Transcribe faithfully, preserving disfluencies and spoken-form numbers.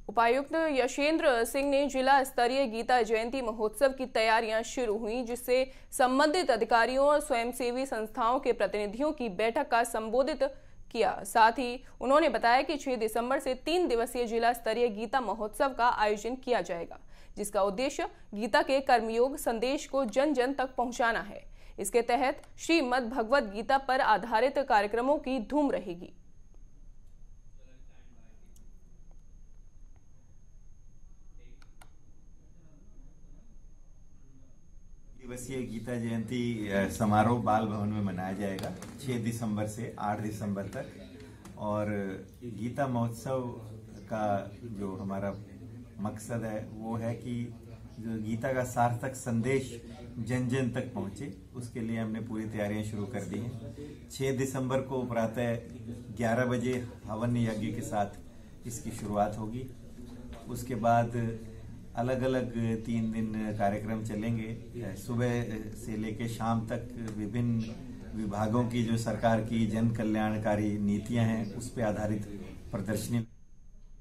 उपायुक्त यशेंद्र सिंह ने जिला स्तरीय गीता जयंती महोत्सव की तैयारियां शुरू हुई, जिससे संबंधित अधिकारियों और स्वयंसेवी संस्थाओं के प्रतिनिधियों की बैठक का संबोधित किया। साथ ही उन्होंने बताया कि छह दिसंबर से तीन दिवसीय जिला स्तरीय गीता महोत्सव का आयोजन किया जाएगा, जिसका उद्देश्य गीता के कर्मयोग संदेश को जन जन तक पहुंचाना है। इसके तहत श्रीमद् भगवद गीता पर आधारित कार्यक्रमों की धूम रहेगी। दिवसीय गीता जयंती समारोह बाल भवन में मनाया जाएगा छह दिसंबर से आठ दिसंबर तक। और गीता महोत्सव का जो हमारा मकसद है वो है कि जो गीता का सार्थक संदेश जन जन तक पहुंचे, उसके लिए हमने पूरी तैयारियां शुरू कर दी हैं। छह दिसंबर को प्रातः ग्यारह बजे हवन यज्ञ के साथ इसकी शुरुआत होगी। उसके बाद अलग अलग तीन दिन कार्यक्रम चलेंगे। सुबह से लेकर शाम तक विभिन्न विभागों की जो सरकार की जन कल्याणकारी नीतियां हैं उस पर आधारित प्रदर्शनी